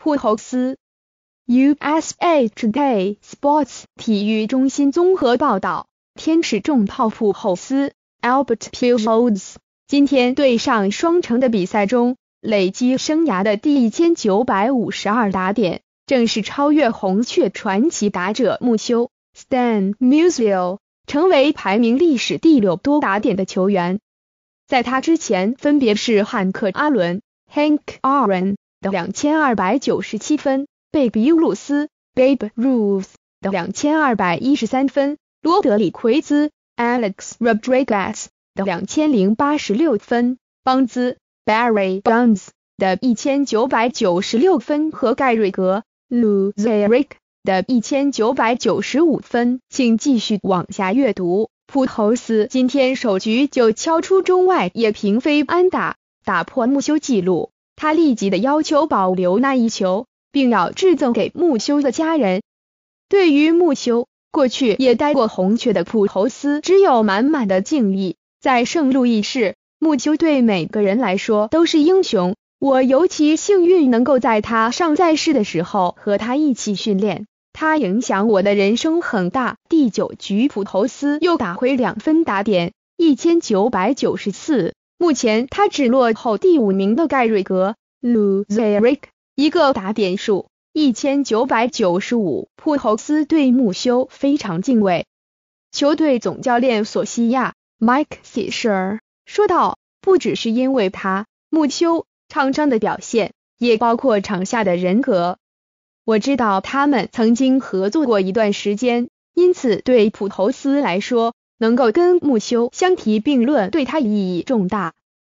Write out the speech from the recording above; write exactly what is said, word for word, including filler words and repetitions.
普侯斯。U S A Today Sports 体育中心综合报道，天使重炮普侯斯 Albert Pujols 今天对上双城的比赛中，累积生涯的第一千九百五十二打点，正式超越红雀传奇打者穆修 Stan Musial， 成为排名历史第六多打点的球员。在他之前分别是汉克·阿伦 Hank Aaron 的两千二百九十七分，贝比·鲁斯 Babe Ruth 的两千二百一十三分，罗德里奎兹 Alex Rodriguez 的两千零八十六分，邦兹 Barry Bonds 的一千九百九十六分和盖瑞格 Lou Gehrig 的一千九百九十五分。请继续往下阅读。普侯斯今天首局就敲出中外野平飞安打，打破穆修纪录。他立即的要求保留那一球，并要致赠给穆修的家人。对于穆修，过去也待过红雀的普侯斯只有满满的敬意。在圣路易市，穆修对每个人来说都是英雄。我尤其幸运能够在他尚在世的时候和他一起训练，他影响我的人生很大。第九局普侯斯又打回两分打点，一千九百九十四，目前他只落后第五名的盖瑞格 Lou Gehrig 一个打点数，一千九百九十五。普侯斯对穆修非常敬畏。球队总教练索西亚 Mike Fisher 说道，不只是因为他，穆修场上的表现，也包括场下的人格。我知道他们曾经合作过一段时间，因此对普侯斯来说，能够跟穆修相提并论对他意义重大。